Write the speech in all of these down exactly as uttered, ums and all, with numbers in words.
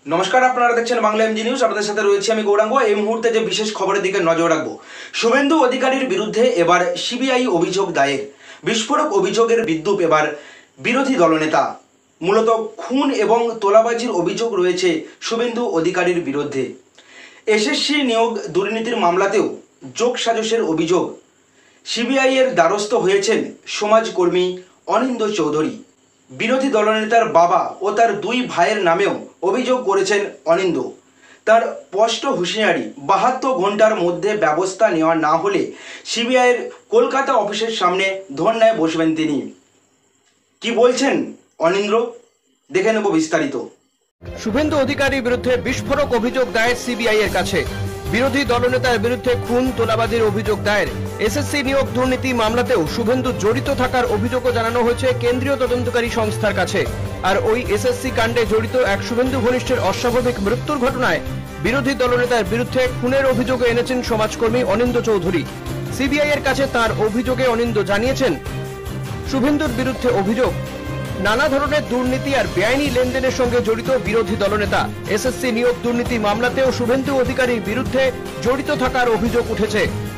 নমস্কার, আপনারা দেখছেন বাংলা এমজি নিউজ। আপনাদের সাথে রয়েছে আমি গৌরাঙ্গ। এই মুহূর্তে যে বিশেষ খবরের দিকে নজর রাখবো, শুভেন্দু অধিকারীর বিরুদ্ধে এবার সিবিআই অভিযোগ দায়ের। বিস্ফোরক অভিযোগের বিদ্রূপ এবার বিরোধী দলনেতা। মূলত খুন এবং তোলাবাজির অভিযোগ রয়েছে শুভেন্দু অধিকারীর বিরুদ্ধে। এসএসসি নিয়োগ দুর্নীতির মামলাতেও যোগ সাজসের অভিযোগ। সিবিআই এর দ্বারস্থ হয়েছেন সমাজকর্মী অনিন্দ্য চৌধুরী। বিরোধী দলনেতার বাবা ও তার দুই ভাইয়ের নামেও অভিযোগ করেছেন অনিন্দ্য। তার স্পষ্ট হুঁশিয়ারি, বাহাত্তর ঘন্টার মধ্যে ব্যবস্থা নেওয়া না হলে সিবিআইয়ের কলকাতা অফিসের সামনে ধর্নায় বসবেন তিনি। কি বলছেন অনিন্দ্য, দেখে নেব বিস্তারিত। শুভেন্দু অধিকারীর বিরুদ্ধে বিস্ফোরক অভিযোগ দায়ের সিবিআই এর কাছে। বিরোধী দলনেতার বিরুদ্ধে খুন তোলাবাজির অভিযোগ দায়ের। এসএসসি নিয়োগ দুর্নীতি মামলাতেও শুভেন্দু জড়িত থাকার অভিযোগও জানানো হয়েছে কেন্দ্রীয় তদন্তকারী সংস্থার কাছে। আর ওই এসএসসি কাণ্ডে জড়িত এক শুভেন্দু ঘনিষ্ঠের অস্বাভাবিক মৃত্যুর ঘটনায় বিরোধী দলনেতার বিরুদ্ধে খুনের অভিযোগে এনেছেন সমাজকর্মী অনিন্দ্য চৌধুরী। সিবিআই এর কাছে তার অভিযোগে অনিন্দ্য জানিয়েছেন, শুভেন্দুর বিরুদ্ধে অভিযোগ নানা ধরনের দুর্নীতি আর বেআইনি লেনদেনের সঙ্গে জড়িত বিরোধী দলনেতা। এসএসসি নিয়োগ দুর্নীতি মামলাতেও শুভেন্দু অধিকারীর বিরুদ্ধে জড়িত থাকার অভিযোগ উঠেছে।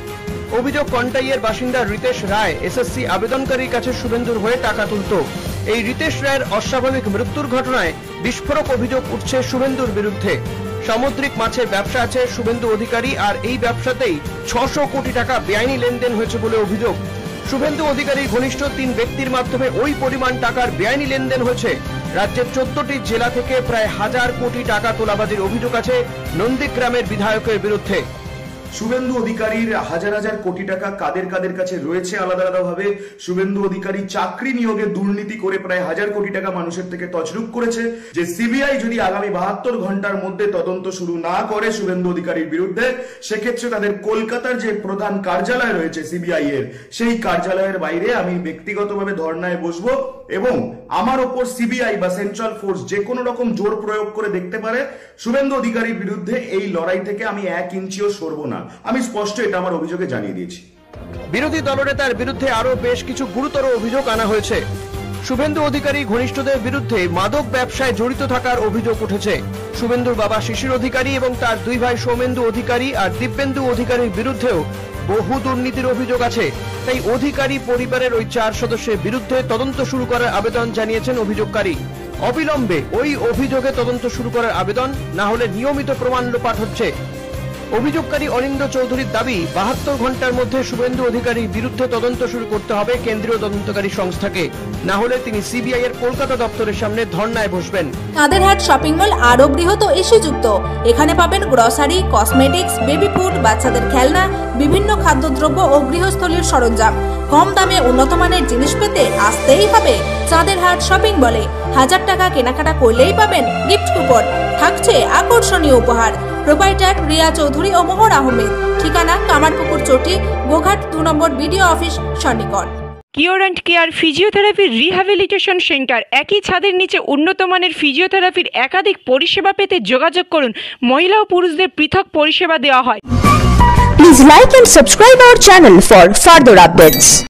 অভিযোগ কন্টাইয়ের বাসিন্দা রিতেশ রায় এসএসসি আবেদনকারীর কাছে শুভেন্দুর হয়ে টাকা তুলত। এই রিতেশ রায়ের অস্বাভাবিক মৃত্যুর ঘটনায় বিস্ফোরক অভিযোগ উঠছে শুভেন্দুর বিরুদ্ধে। সামুদ্রিক মাছের ব্যবসা আছে শুভেন্দু অধিকারী, আর এই ব্যবসাতেই ছশো কোটি টাকা বেআইনি লেনদেন হয়েছে বলে অভিযোগ। শুভেন্দু অধিকারীর ঘনিষ্ঠ তিন ব্যক্তির মাধ্যমে ওই পরিমাণ টাকার বেআইনি লেনদেন হয়েছে। রাজ্যের চোদ্দটি জেলা থেকে প্রায় হাজার কোটি টাকা তোলাবাজির অভিযোগ আছে নন্দীগ্রামের বিধায়কের বিরুদ্ধে। শুভেন্দু অধিকারীর হাজার হাজার কোটি টাকা কাদের কাদের কাছে রয়েছে আলাদা আলাদা ভাবে। শুভেন্দু অধিকারী চাকরি নিয়োগে দুর্নীতি করে প্রায় হাজার কোটি টাকা মানুষের থেকে তছরূপ করেছে। যে সিবিআই যদি আগামী বাহাত্তর ঘন্টার মধ্যে তদন্ত শুরু না করে শুভেন্দু অধিকারীর বিরুদ্ধে, সেক্ষেত্রে তাদের কলকাতার যে প্রধান কার্যালয় রয়েছে সিবিআই এর, সেই কার্যালয়ের বাইরে আমি ব্যক্তিগতভাবে ধর্নায় বসবো এবং আমার ওপর সিবিআই বা সেন্ট্রাল ফোর্স যে কোনো রকম জোর প্রয়োগ করে দেখতে পারে। শুভেন্দু অধিকারীর বিরুদ্ধে এই লড়াই থেকে আমি এক ইঞ্চিও সরব না। আমি স্পষ্ট এটা আমার অভিযোগে জানিয়ে দিয়েছি। বিরোধী দলনেতার বিরুদ্ধে আরো বেশ কিছু গুরুতর অভিযোগ আনা হয়েছে। শুভেন্দু অধিকারী ঘনিষ্ঠদের বিরুদ্ধে মাদক ব্যবসায় জড়িত থাকার অভিযোগ উঠেছে। শুভেন্দুর বাবা শিশির অধিকারী এবং তার দুই ভাই সৌমেন্দু অধিকারী আর দিব্যেন্দু অধিকারীর বিরুদ্ধেও বহু দুর্নীতির অভিযোগ আছে। তাই অধিকারী পরিবারের ওই চার সদস্যের বিরুদ্ধে তদন্ত শুরু করার আবেদন জানিয়েছেন অভিযোগকারী। অবিলম্বে ওই অভিযোগে তদন্ত শুরু করার আবেদন, না হলে নিয়মিত প্রমাণ লোপাট হচ্ছে। অভিযোগকারী অনিন্দ্য চৌধুরীর দাবি, বাহাত্তর ঘন্টার মধ্যে শুভেন্দু অধিকারীর বিরুদ্ধে তদন্ত শুরু করতে হবে কেন্দ্রীয় তদন্তকারী সংস্থাকে, না হলে তিনি সিবিআই এর কলকাতা দপ্তরের সামনে ধর্নায় বসবেন। কাদেরহাট শপিং মল আরো বৃহৎ ও এসিযুক্ত। এখানে পাবেন গ্রসারি, কসমেটিক্স, বেবি ফুড, বাচ্চাদের খেলনা, বিভিন্ন খাদ্যদ্রব্য ও গৃহস্থলীর সরঞ্জাম। কম দামে উন্নত মানের জিনিস পেতে আসতেই হবে কাদেরহাট শপিং মলে। হাজার টাকা কেনাকাটা করলেই পাবেন গিফট কুপন, থাকছে আকর্ষণীয় উপহার। প্রোপাইটার রিয়া চৌধুরী ও মোহর আহমেদ। ঠিকানা কামারপুকুর চটি, গোঘাট দু নম্বর বিডিও অফিস সন্নিকট। Cure and care physiotherapy rehabilitation centre. একই ছাদের নিচে উন্নত মানের ফিজিওথেরাপির একাধিক পরিষেবা পেতে যোগাযোগ করুন। মহিলা ও পুরুষদের পৃথক পরিষেবা দেওয়া হয়। Please like and subscribe our channel for further updates.